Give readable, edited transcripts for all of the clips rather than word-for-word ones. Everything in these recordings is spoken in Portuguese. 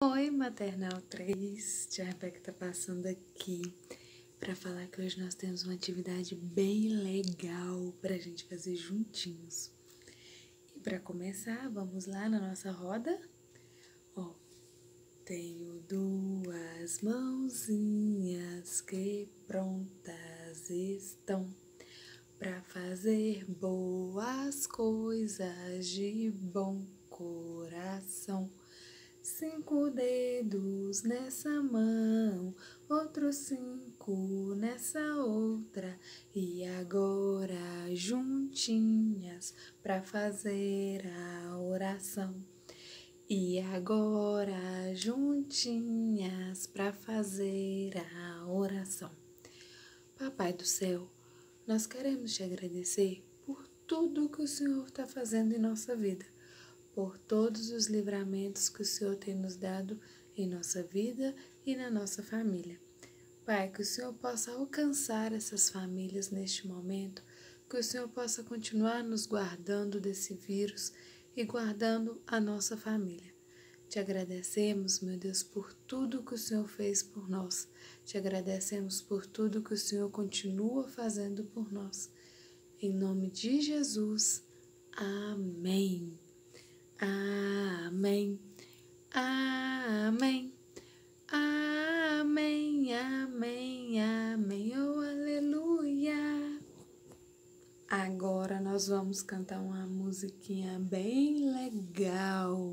Oi, Maternal 3, tia Rebeca tá passando aqui para falar que hoje nós temos uma atividade bem legal pra gente fazer juntinhos. E para começar, vamos lá na nossa roda? Ó, tenho duas mãozinhas que prontas estão para fazer boas coisas de bom coração. 5 dedos nessa mão, outros 5 nessa outra, e agora juntinhas para fazer a oração. E agora juntinhas para fazer a oração. Papai do céu, nós queremos te agradecer por tudo que o Senhor está fazendo em nossa vida, por todos os livramentos que o Senhor tem nos dado em nossa vida e na nossa família. Pai, que o Senhor possa alcançar essas famílias neste momento, que o Senhor possa continuar nos guardando desse vírus e guardando a nossa família. Te agradecemos, meu Deus, por tudo que o Senhor fez por nós. Te agradecemos por tudo que o Senhor continua fazendo por nós. Em nome de Jesus, amém. Amém, amém, amém, amém, amém, oh aleluia. Agora nós vamos cantar uma musiquinha bem legal.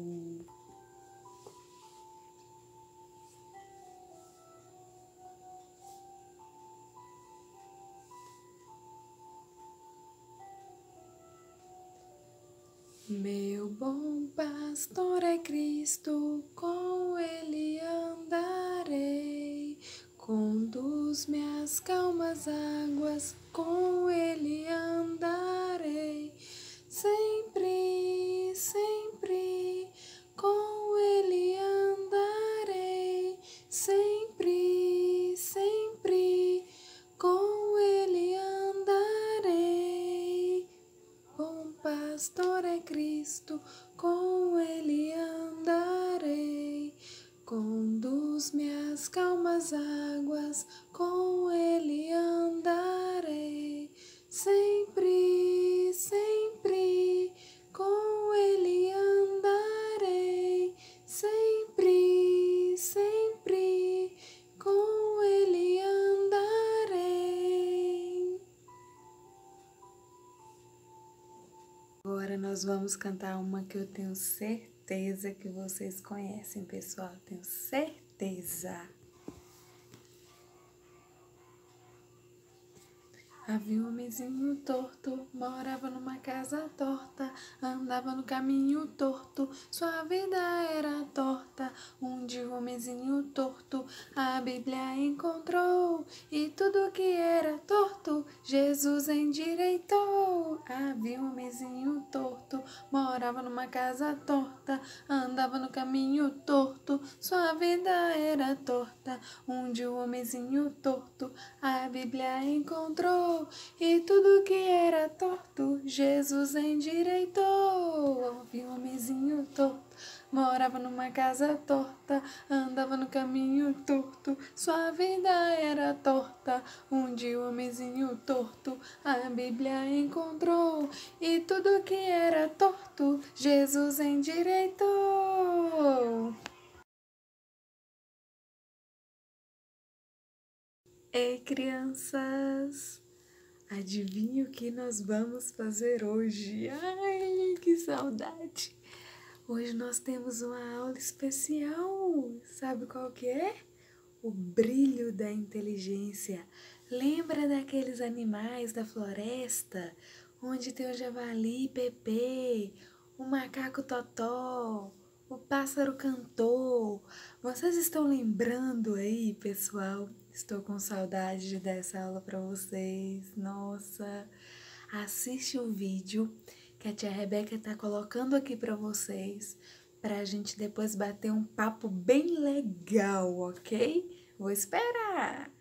Meu bom pastor é Cristo, com ele andarei. Conduz-me às calmas águas, com ele andarei. Sempre, sempre, com ele andarei. Sempre, sempre, com ele andarei. Bom pastor é Cristo, com ele andarei. Conduz-me às calmas águas, com ele andarei. Sempre, sempre, com ele andarei. Sempre, sempre, com ele andarei. Agora nós vamos cantar uma que eu tenho certeza que vocês conhecem, pessoal. Tenho certeza. Havia um homenzinho torto, morava numa casa torta, andava no caminho torto, sua vida era torta. Um dia o homenzinho torto a Bíblia encontrou, e tudo que era torto Jesus endireitou. Havia um homenzinho torto, morava numa casa torta, andava no caminho torto, sua vida era torta. Um dia o homenzinho torto a Bíblia encontrou, e tudo que era torto Jesus endireitou. Havia um homenzinho torto, morava numa casa torta, andava no caminho torto, sua vida era torta. Um dia o homenzinho torto a Bíblia encontrou, e tudo que era torto Jesus endireitou. Ei, crianças! Adivinha o que nós vamos fazer hoje? Ai, que saudade! Hoje nós temos uma aula especial. Sabe qual que é? O brilho da inteligência. Lembra daqueles animais da floresta, onde tem o javali Pepê, o macaco Totó, o pássaro cantor? Vocês estão lembrando aí, pessoal? Estou com saudade de dar essa aula para vocês. Nossa, assiste o vídeo que a tia Rebeca tá colocando aqui para vocês, pra gente depois bater um papo bem legal, ok? Vou esperar!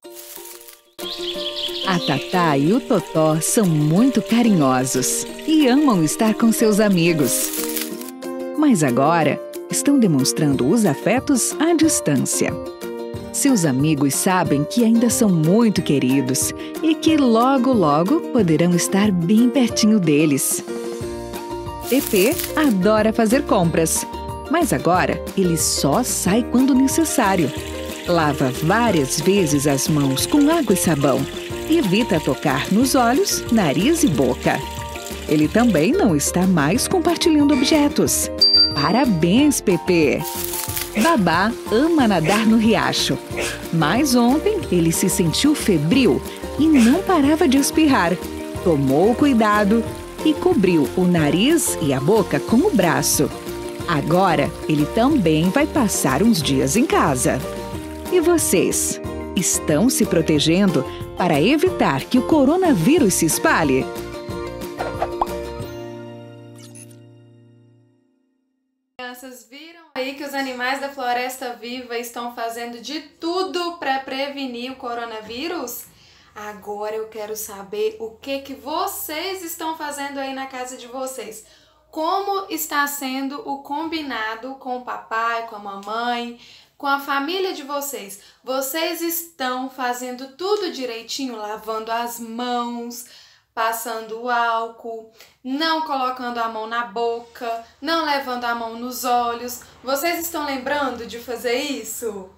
A Tatá e o Totó são muito carinhosos e amam estar com seus amigos. Mas agora, estão demonstrando os afetos à distância. Seus amigos sabem que ainda são muito queridos e que logo, logo poderão estar bem pertinho deles. Pepe adora fazer compras, mas agora ele só sai quando necessário. Lava várias vezes as mãos com água e sabão e evita tocar nos olhos, nariz e boca. Ele também não está mais compartilhando objetos. Parabéns, Pepe! Babá ama nadar no riacho, mas ontem ele se sentiu febril e não parava de espirrar. Tomou cuidado e cobriu o nariz e a boca com o braço. Agora ele também vai passar uns dias em casa. E vocês? Estão se protegendo para evitar que o coronavírus se espalhe? Crianças, viram aí que os animais da Floresta Viva estão fazendo de tudo para prevenir o coronavírus? Agora eu quero saber o que vocês estão fazendo aí na casa de vocês. Como está sendo o combinado com o papai, com a mamãe, com a família de vocês? Vocês estão fazendo tudo direitinho, lavando as mãos, passando o álcool, não colocando a mão na boca, não levando a mão nos olhos. Vocês estão lembrando de fazer isso?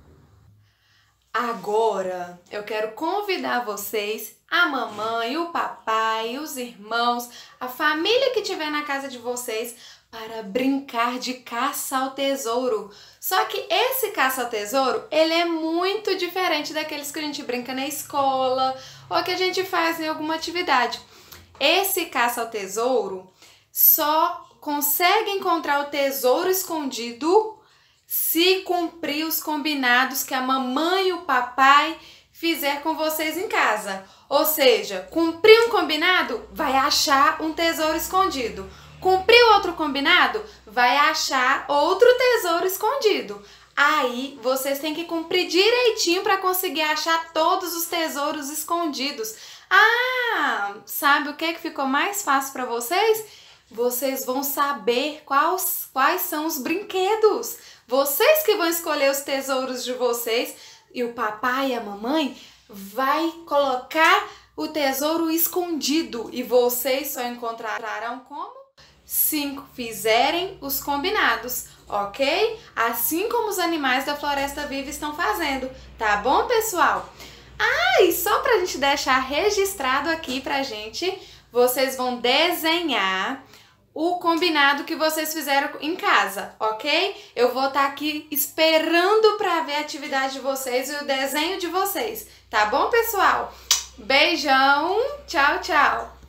Agora eu quero convidar vocês, a mamãe, o papai, os irmãos, a família que estiver na casa de vocês, para brincar de caça ao tesouro. Só que esse caça ao tesouro, ele é muito diferente daqueles que a gente brinca na escola ou que a gente faz em alguma atividade. Esse caça ao tesouro só consegue encontrar o tesouro escondido se cumprir os combinados que a mamãe e o papai fizer com vocês em casa. Ou seja, cumprir um combinado, vai achar um tesouro escondido. Cumprir outro combinado, vai achar outro tesouro escondido. Aí, vocês têm que cumprir direitinho para conseguir achar todos os tesouros escondidos. Ah, sabe o que ficou mais fácil para vocês? Vocês vão saber quais são os brinquedos. Vocês que vão escolher os tesouros de vocês e o papai e a mamãe vai colocar o tesouro escondido e vocês só encontrarão como? Se fizerem os combinados, ok? Assim como os animais da Floresta Viva estão fazendo, tá bom, pessoal? Ah, e só pra gente deixar registrado aqui pra gente, vocês vão desenhar o combinado que vocês fizeram em casa, ok? Eu vou estar aqui esperando pra ver a atividade de vocês e o desenho de vocês, tá bom, pessoal? Beijão, tchau, tchau!